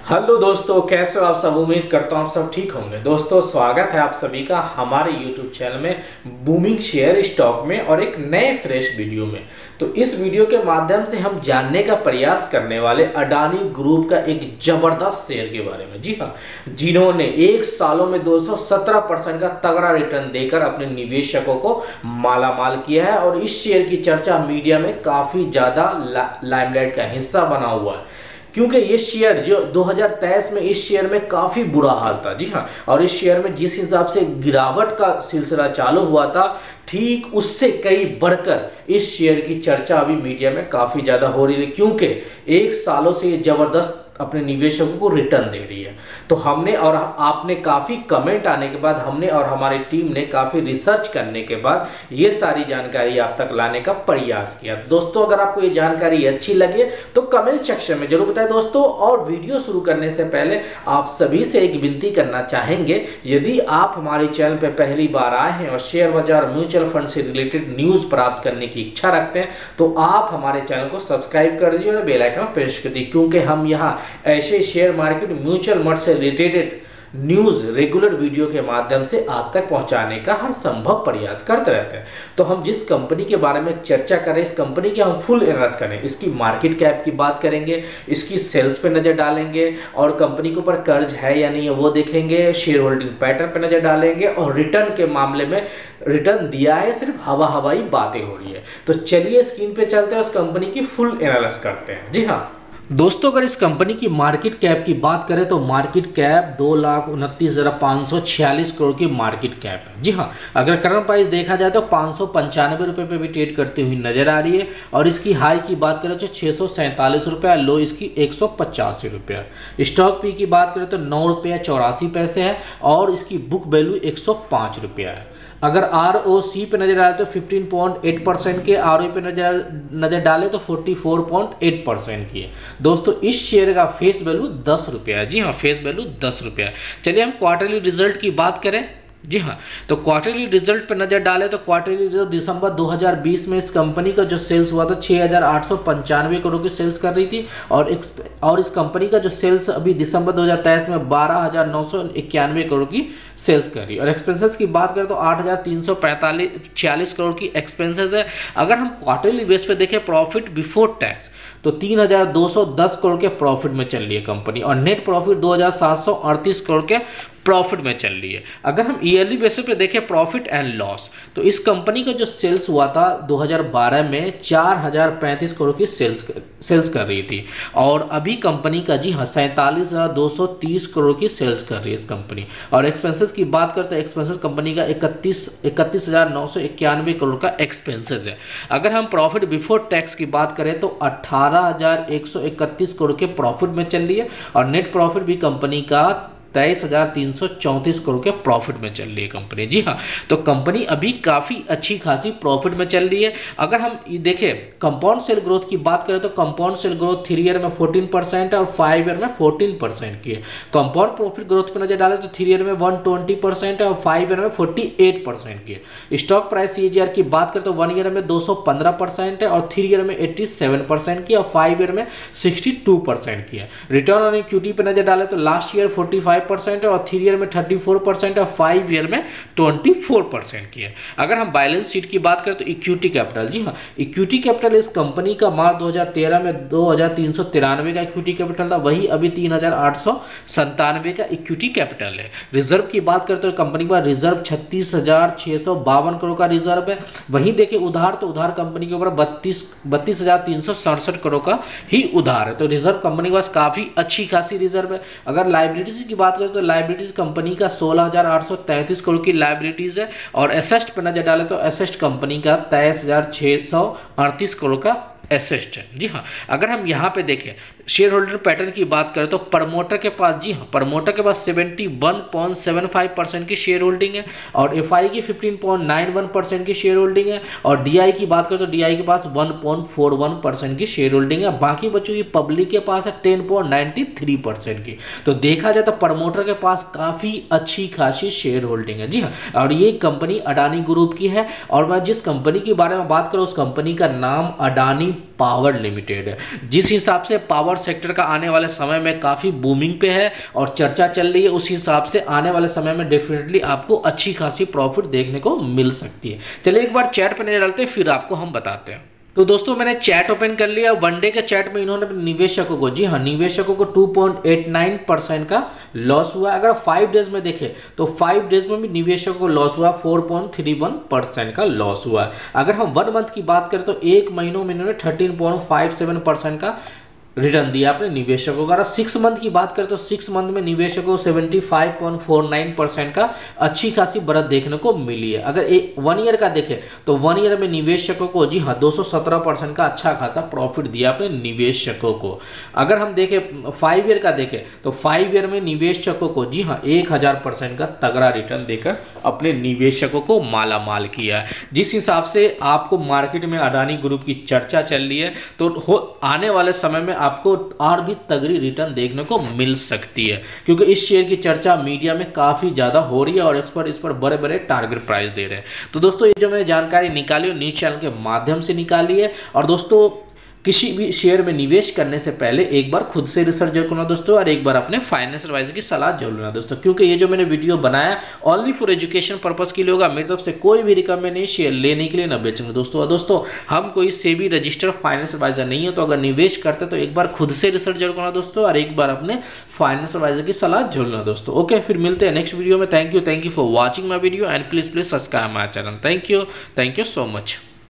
Hello दोस्तों, कैसे हो आप सब। उम्मीद करता हूँ आप सब ठीक होंगे। दोस्तों, स्वागत है आप सभी का हमारे YouTube चैनल में बूमिंग शेयर स्टॉक में और एक नए फ्रेश वीडियो में। तो इस वीडियो के माध्यम से हम जानने का प्रयास करने वाले अडानी ग्रुप का एक जबरदस्त शेयर के बारे में। जी हाँ, जिन्होंने 1 सालों में 217% का तगड़ा रिटर्न देकर अपने निवेशकों को मालामाल किया है और इस शेयर की चर्चा मीडिया में काफी ज्यादा लाइमलाइट का हिस्सा बना हुआ है, क्योंकि ये शेयर जो 2023 में इस शेयर में काफी बुरा हाल था। जी हाँ, और इस शेयर में जिस हिसाब से गिरावट का सिलसिला चालू हुआ था, ठीक उससे कई बढ़कर इस शेयर की चर्चा अभी मीडिया में काफी ज्यादा हो रही है, क्योंकि 1 सालों से ये जबरदस्त अपने निवेशकों को रिटर्न दे रही है। तो हमने और आपने काफी कमेंट आने के बाद हमने और हमारी टीम ने काफी रिसर्च करने के बाद ये सारी जानकारी आप तक लाने का प्रयास किया। दोस्तों, अगर आपको ये जानकारी अच्छी लगे तो कमेंट सेक्शन में जरूर बताएं दोस्तों। और वीडियो शुरू करने से पहले आप सभी से एक विनती करना चाहेंगे, यदि आप हमारे चैनल पर पहली बार आए हैं और शेयर बाजार म्यूचुअल फंड से रिलेटेड न्यूज प्राप्त करने की इच्छा रखते हैं तो आप हमारे चैनल को सब्सक्राइब कर दीजिए और बेल आइकन प्रेस कर दीजिए, क्योंकि हम यहाँ ऐसे शेयर मार्केट म्यूचुअल फंड से रिलेटेड न्यूज रेगुलर वीडियो के माध्यम से आप तक पहुंचाने का हर संभव प्रयास करते रहते हैं। तो हम जिस कंपनी के बारे में चर्चा करें, इस कंपनी की हम फुल एनालिसिस करें, इसकी मार्केट कैप की बात करेंगे, इसकी सेल्स पे नजर डालेंगे और कंपनी के ऊपर कर्ज है या नहीं है वो देखेंगे, शेयर होल्डिंग पैटर्न पे नजर डालेंगे और रिटर्न के मामले में रिटर्न दिया है सिर्फ हवाई बातें हो रही है। तो चलिए स्क्रीन पे चलते हैं, उस कंपनी की फुल एनालिसिस करते हैं। जी हाँ दोस्तों, अगर इस कंपनी की मार्केट कैप की बात करें तो मार्केट कैप 2,29,546 करोड़ की मार्केट कैप है। जी हाँ, अगर करंट प्राइस देखा जाए तो 595 रुपये पे भी ट्रेड करती हुई नजर आ रही है और इसकी हाई की बात करें तो 647 रुपये, लो इसकी 185 रुपये। स्टॉक पी की बात करें तो 9 रुपये 84 पैसे है और इसकी बुक वैल्यू 105 रुपया है। अगर ROC पे नजर डाले तो 15.8% के, ROE पे नजर डाले तो 44.8% की है। दोस्तों, इस शेयर का फेस वैल्यू 10 रुपया है। जी हाँ, फेस वैल्यू 10 रुपया है। चलिए हम क्वार्टरली रिजल्ट की बात करें। जी हाँ, तो क्वार्टरली रिजल्ट पर नजर डाले तो क्वार्टरली रिजल्ट दिसंबर 2020 में इस कंपनी का जो सेल्स हुआ था 6,895 करोड़ की सेल्स कर रही थी और इस कंपनी का जो सेल्स अभी दिसंबर 2023 में 12,991 करोड़ की सेल्स कर रही है। और एक्सपेंसेस की बात करें तो 8,346 करोड़ की एक्सपेंसेस है। अगर हम क्वार्टरली बेस पे देखें प्रॉफिट बिफोर टैक्स तो 3,210 करोड़ के प्रॉफिट में चल रही है कंपनी और नेट प्रॉफिट 2,738 करोड़ के प्रॉफिट में चल रही है। अगर हम ईयरली बेसिस पे देखें प्रॉफिट एंड लॉस तो इस कंपनी का जो सेल्स हुआ था 2012 में 4,035 करोड़ की सेल्स कर रही थी और अभी कंपनी का जी हाँ 47,230 करोड़ की सेल्स कर रही है इस कंपनी। और एक्सपेंसेस की बात करते हैं, एक्सपेंसेस कंपनी का 31,991 करोड़ का एक्सपेंसेस है। अगर हम प्रॉफिट बिफोर टैक्स की बात करें तो 18,131 करोड़ के प्रॉफिट में चल रही है और नेट प्रॉफिट भी कंपनी का 23,334 करोड़ के प्रॉफिट में चल रही है कंपनी। जी हाँ, तो कंपनी अभी काफ़ी अच्छी खासी प्रॉफिट में चल रही है। अगर हम देखें कंपाउंड सेल ग्रोथ की बात करें तो कंपाउंड सेल ग्रोथ 3 ईयर में 14% है और 5 ईयर में 14% की है। कंपाउंड प्रॉफिट ग्रोथ पर नजर डाले तो 3 ईयर में 120% है और 5 ईयर में 48% की है। स्टॉक प्राइस CAGR की बात करें तो 1 ईयर में 215% है और 3 ईयर में 87% की और 5 ईयर में 62% की है। रिटर्न ऑन इक्विटी पर नजर डाले तो लास्ट ईयर 45% है और 3 ईयर में 34% और 5 ईयर में 24% की है। अगर हम बैलेंस शीट की बात करें तो इक्विटी कैपिटल, जी हाँ, इक्विटी कैपिटल इस कंपनी का मार्च 2013 में 2,393 का इक्विटी कैपिटल था, वही अभी 3,897 का इक्विटी कैपिटल है। रिजर्व की बात करते तो कंपनी का रिजर्व 36,652 करोड़ का रिजर्व है। वहीं देखें उधार तो उधार कंपनी के ऊपर 32,367 करोड़ का ही उधार है। तो रिजर्व कंपनी के पास काफी अच्छी खासी रिजर्व है। अगर लायबिलिटीज की बात करें तो लायबिलिटीज कंपनी का 16,833 करोड़ की लायबिलिटीज है और एसेट पर नजर डाले तो एसेट कंपनी का 23,638 करोड़ का एसेट है। जी हाँ, अगर हम यहाँ पे देखें शेयर होल्डर पैटर्न की बात करें तो प्रमोटर के पास, जी हाँ, प्रमोटर के पास 71.75% की शेयर होल्डिंग है और एफआई की 15.91% की शेयर होल्डिंग है और डीआई की बात करें तो डीआई के पास 1.41% की शेयर होल्डिंग है। बाकी बच्चों की पब्लिक के पास है 10.93% की। तो देखा जाए तो प्रमोटर के पास काफी अच्छी खासी शेयर होल्डिंग है। जी हाँ, और ये कंपनी अडानी ग्रुप की है और मैं जिस कंपनी के बारे में बात करूँ उस कंपनी का नाम अडानी अडानी पावर लिमिटेड है। जिस हिसाब से पावर सेक्टर का आने वाले समय में काफ़ी बूमिंग पे है और चर्चा चल रही है, उस हिसाब से आने वाले समय में डेफिनेटली आपको अच्छी खासी प्रॉफिट देखने को मिल सकती है। चलिए एक बार चैट पे नजर डालते हैं, फिर आपको हम बताते हैं। तो दोस्तों मैंने चैट ओपन कर लिया। वनडे के चैट में इन्होंने निवेशकों को, जी हाँ, निवेशकों को 2.89% का लॉस हुआ। अगर 5 डेज में देखें तो 5 डेज में भी निवेशकों को लॉस हुआ, 4.31% का लॉस हुआ। अगर हम 1 मंथ की बात करें तो 1 महीनों में इन्होंने 13.57% का रिटर्न दिया अपने निवेशकों का। अगर 6 मंथ की बात करें तो 6 मंथ में निवेशकों को 75.49% का अच्छी खासी बढ़त देखने को मिली है। अगर 1 ईयर का देखें तो 1 ईयर में निवेशकों को, जी हाँ, 217% का अच्छा खासा प्रॉफिट दिया अपने निवेशकों को। अगर हम देखें 5 ईयर का देखें तो 5 ईयर में निवेशकों को, जी हाँ, 1000% का तगड़ा रिटर्न देकर अपने निवेशकों को माला माल किया है। जिस हिसाब से आपको मार्केट में अडानी ग्रुप की चर्चा चल रही है तो आने वाले समय में आपको और भी तगड़ी रिटर्न देखने को मिल सकती है, क्योंकि इस शेयर की चर्चा मीडिया में काफी ज्यादा हो रही है और एक्सपर्ट इस पर बड़े बड़े टारगेट प्राइस दे रहे हैं। तो दोस्तों ये जो मैंने जानकारी निकाली न्यूज चैनल के माध्यम से निकाली है। और दोस्तों किसी भी शेयर में निवेश करने से पहले एक बार खुद से रिसर्च जरूर करना दोस्तों, और एक बार अपने फाइनेंशियल एडवाइजर की सलाह जरूर लेना दोस्तों, क्योंकि ये जो मैंने वीडियो बनाया ओनली फॉर एजुकेशन पर्पस के लिए होगा। मेरी तरफ से कोई भी रिकमेंड नहीं शेयर लेने के लिए ना बेचेंगे दोस्तों। और दोस्तों हम कोई सेबी रजिस्टर्ड फाइनेंशियल एडवाइजर नहीं है, तो अगर निवेश करते तो एक बार खुद से रिसर्च जरूर करना दोस्तों, और एक बार अपने फाइनेंशियल एडवाइजर की सलाह जरूर लेना दोस्तों। ओके, फिर मिलते हैं नेक्स्ट वीडियो में। Thank you for watching my video and please subscribe my channel. Thank you so much.